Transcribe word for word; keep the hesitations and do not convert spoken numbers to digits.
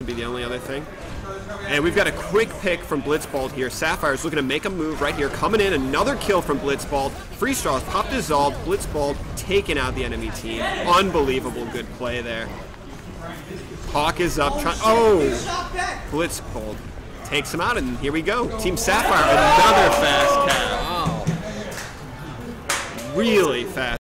be the only other thing. And we've got a quick pick from Blitzball here. Sapphire's looking to make a move right here. Coming in, another kill from Blitzball. Free straws, pop dissolved. Blitzball taking out the enemy team. Unbelievable good play there. Hawk is up. Try oh! Blitzball takes him out, and here we go. Team Sapphire, another fast cap. Wow. Really fast.